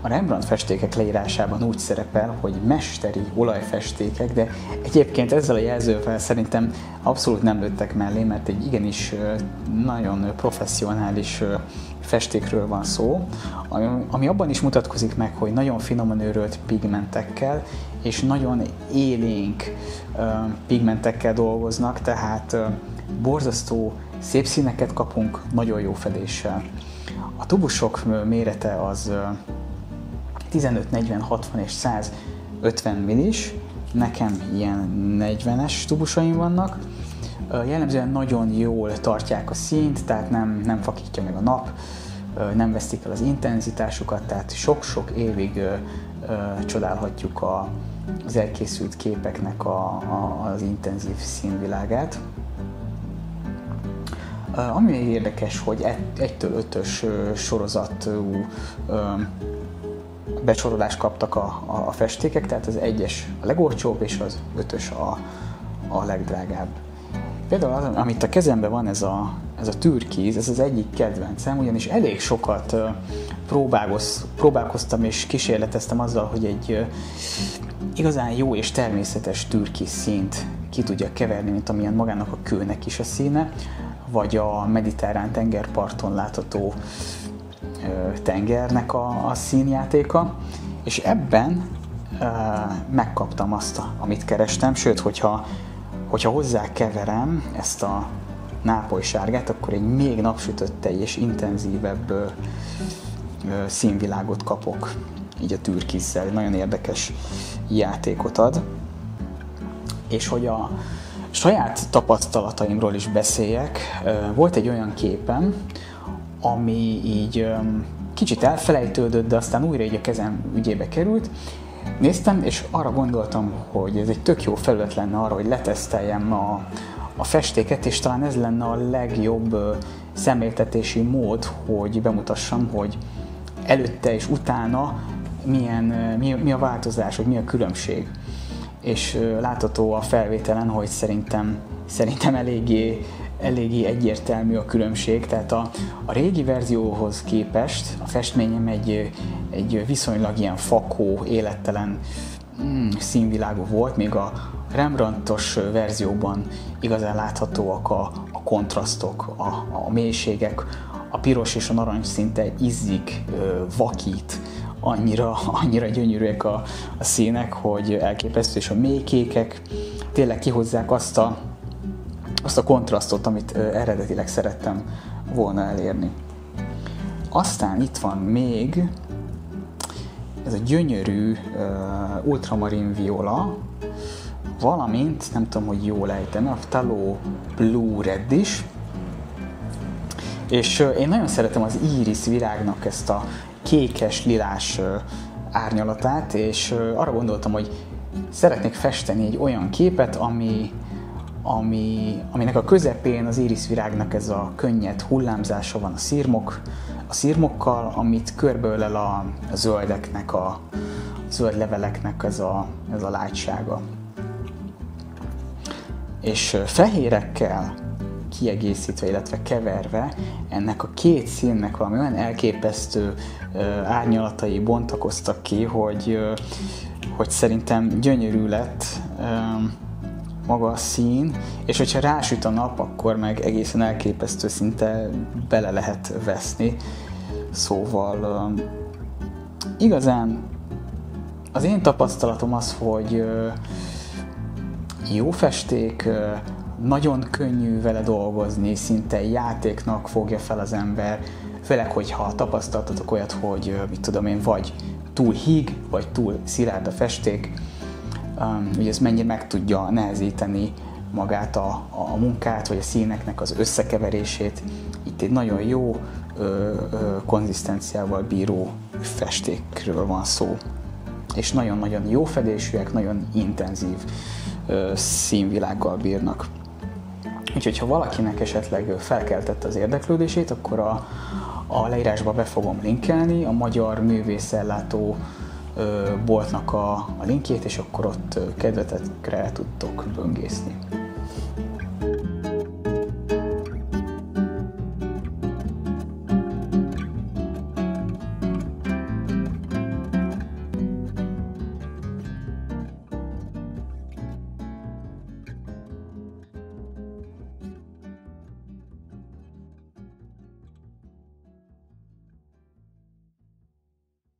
a Rembrandt festékek leírásában úgy szerepel, hogy mesteri olajfestékek, de egyébként ezzel a jelzővel szerintem abszolút nem lőttek mellé, mert egy igenis nagyon professzionális festékről van szó, ami abban is mutatkozik meg, hogy nagyon finoman őrölt pigmentekkel és nagyon élénk pigmentekkel dolgoznak, tehát borzasztó szép színeket kapunk nagyon jó fedéssel. A tubusok mérete az 15, 40, 60 és 150 millis, nekem ilyen 40-es tubusaim vannak. Jellemzően nagyon jól tartják a színt, tehát nem fakítja meg a nap, nem vesztik el az intenzitásukat, tehát sok-sok évig csodálhatjuk az elkészült képeknek az intenzív színvilágát. Ami még érdekes, hogy 1-től 5-ös sorozatú besorolást kaptak a festékek, tehát az 1-es a legolcsóbb és az 5-ös a legdrágább. Például amit a kezemben van, ez a türkiz, ez az egyik kedvencem, ugyanis elég sokat próbálkoztam és kísérleteztem azzal, hogy egy igazán jó és természetes türkiz színt ki tudja keverni, mint amilyen magának a kőnek is a színe, vagy a mediterrán tengerparton látható tengernek a színjátéka, és ebben megkaptam azt, amit kerestem, sőt, hogyha hozzá keverem ezt a nápoly sárgát, akkor egy még napsütöttebb és intenzívebb színvilágot kapok, így a türkisszel, nagyon érdekes játékot ad. És hogy a saját tapasztalataimról is beszéljek, volt egy olyan képem, ami így kicsit elfelejtődött, de aztán újra így a kezem ügyébe került. Néztem, és arra gondoltam, hogy ez egy tök jó felület lenne arra, hogy leteszteljem a festéket, és talán ez lenne a legjobb szemléltetési mód, hogy bemutassam, hogy előtte és utána mi a változás, hogy mi a különbség. És látható a felvételen, hogy szerintem eléggé egyértelmű a különbség, tehát a régi verzióhoz képest a festményem egy viszonylag ilyen fakó, élettelen színvilágú volt, még a Rembrandtos verzióban igazán láthatóak a kontrasztok, a mélységek, a piros és a narancs szinte izzik, vakít, annyira gyönyörűek a színek, hogy elképesztő, és a mélykékek tényleg kihozzák azt a kontrasztot, amit eredetileg szerettem volna elérni. Aztán itt van még ez a gyönyörű ultramarin viola, valamint, nem tudom, hogy jól ejtem, a Phthalo Blue Red is, és én nagyon szeretem az íris virágnak ezt a kékes, lilás árnyalatát, és arra gondoltam, hogy szeretnék festeni egy olyan képet, aminek a közepén az íriszvirágnak ez a könnyed hullámzása van a szirmokkal, amit körbeölel a zöldeknek, a zöld leveleknek ez a lágysága. És fehérekkel kiegészítve, illetve keverve ennek a két színnek valami olyan elképesztő árnyalatai bontakoztak ki, hogy szerintem gyönyörű lett maga a szín, és hogyha rásüt a nap, akkor meg egészen elképesztő, szinte bele lehet veszni. Szóval igazán az én tapasztalatom az, hogy jó festék, nagyon könnyű vele dolgozni, szinte játéknak fogja fel az ember, főleg, hogyha tapasztaltatok olyat, hogy mit tudom én, vagy túl híg, vagy túl szilárd a festék, hogy ez mennyire meg tudja nehezíteni magát a munkát, vagy a színeknek az összekeverését. Itt egy nagyon jó konzisztenciával bíró festékről van szó. És nagyon-nagyon jó fedésűek, nagyon intenzív színvilággal bírnak. Úgyhogy ha valakinek esetleg felkeltette az érdeklődését, akkor a leírásba be fogom linkelni a Magyar Művészellátó boltnak a linkjét, és akkor ott kedvetekre tudtok böngészni.